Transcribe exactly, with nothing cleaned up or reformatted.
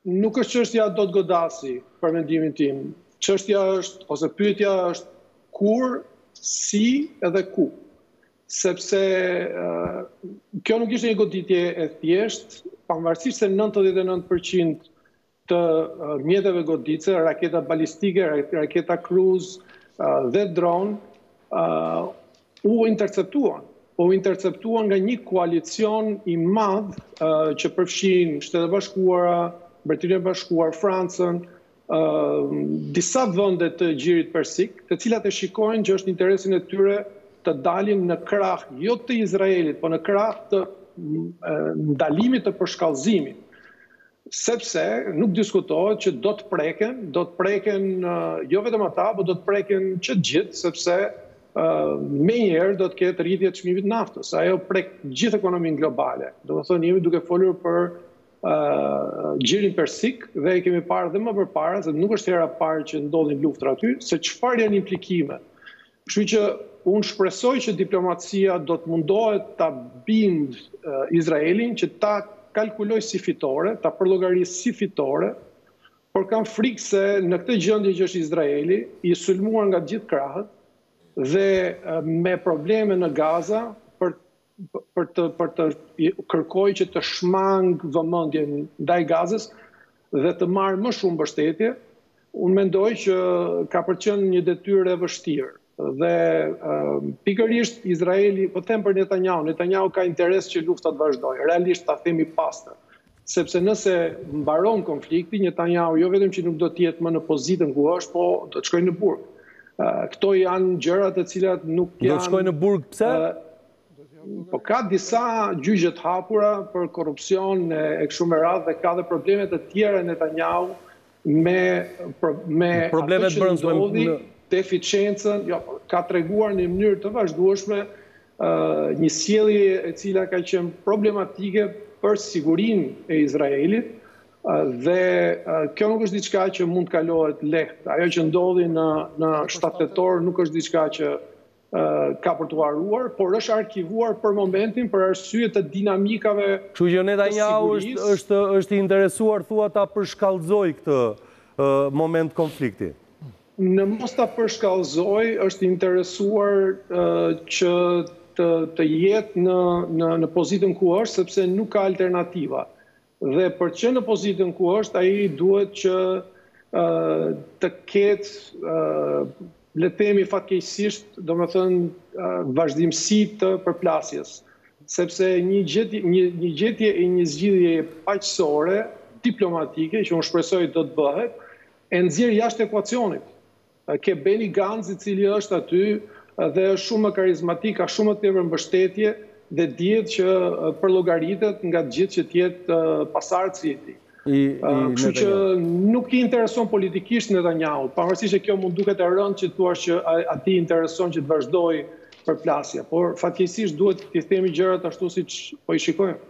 nuk është çështja do të godasi për mendimin tim. Çështja është, ose pyetja është kur, si edhe ku. Sepse uh, kjo nuk ishte një goditje e thjesht, pavarësisht se nëntëdhjetë e nëntë përqind të uh, mjeteve goditëse, raketa balistike, raketa kruz uh, dhe dron, uh, u interceptuan. U interceptuan nga një koalicion i madh uh, që përfshin Shtetet e Bashkuara, Mbretërinë e Bashkuar, Francën, uh, disa vende të Gjirit Persik, të cilat e shikojnë që është interesin e tyre të dalin në krah jo të Izraelit, por në krah të uh, ndalimit të përshkallëzimit. Sepse nuk diskutohet që do të preken, do të preken uh, jo vetëm ata, por do të preken që gjithë, sepse Uh, me njerë do të ketë rritje të çmimit naftës. Ajo prek gjithë ekonominë globale. Do të thonë jemi duke folur për uh, Gjirin Persik dhe e kemi parë dhe më përpara, se nuk është hera e parë që ndodhin luftër aty, se çfarë janë implikimet. Kështu që unë shpresoj që diplomacia do të mundohet ta bind uh, Izraelin që ta kalkuloj si fitore, ta përllogarisë si fitore, por kam frikë se në këtë gjendje që është Izraeli, i sulmuar nga gjithë krahët, dhe me probleme në Gaza për, për, të, për të kërkoj që të shmang vëmendjen ndaj Gazës dhe të marrë më shumë mbështetje, unë mendoj që ka për qenë një detyrë e vështirë. Dhe uh, pikërisht Izraeli, po them për Netanjahu, Netanjahu ka interes që lufta të vazhdojë, realisht ta themi pastër. Sepse nëse mbaron konflikti, Netanjahu jo vetëm që nuk do të jetë më në pozitën ku është, po do të shkojë në burg. Uh, këto janë gjërat e cilat nuk janë... Do të shkojnë në burg, pse? Uh, po ka disa gjyqe të hapura për korrupsion e, e kështu me radhë dhe ka dhe probleme të tjera Netanjahu me, me problemet atë që ndodhi, në... deficiencën, jo, ka treguar në mënyrë të vazhdueshme uh, një sjellje e cila ka qenë problematike për sigurinë e Izraelit. Dhe kjo nuk është diçka që mund të kalohet lehtë. Ajo që ndodhi në, në shtatë tetor nuk është diçka që uh, ka për të haruar, por është arkivuar për momentin për arsye të dinamikave të sigurisë. Kështu që Netanjahu është, është, është i interesuar thua ta përshkallëzoj këtë uh, moment konflikti. Në mos ta përshkallëzoj, është i interesuar uh, që të, të jetë në, në, në pozitën ku është, sepse nuk ka alternativa. Dhe për që në pozitën ku është, ai duhet që uh, të ketë, uh, le të themi fatkeqësisht, domethënë uh, vazhdimsi të përplasjes. Sepse një gjetje, një, një gjetje e një zgjidhje paqësore, diplomatike, që unë shpresoj do të bëhet, e nxjerr jashtë ekuacionit. Uh, ke Benny Gantz, i cili është aty uh, dhe është shumë më karizmatik, ka shumë më tepër mbështetje, dhe dihet që përllogaritet nga gjithë që tjetë pasardhësi e tij. Kështu që nuk i intereson politikisht Netanjahu, pavarësisht që kjo mund duket e rëndë që thua që atij intereson që të vazhdojë përplasja, por fatkeqësisht duhet të themi gjërat ashtu siç po i shikojmë.